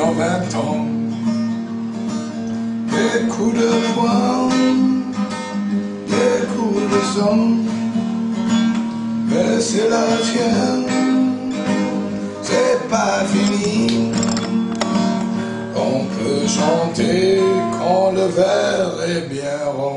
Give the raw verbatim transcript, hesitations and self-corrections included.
dans vingt ans. Des coups de poing, des coups de sang, mais c'est la tienne, c'est pas fini. On peut chanter quand le verre est bien rempli.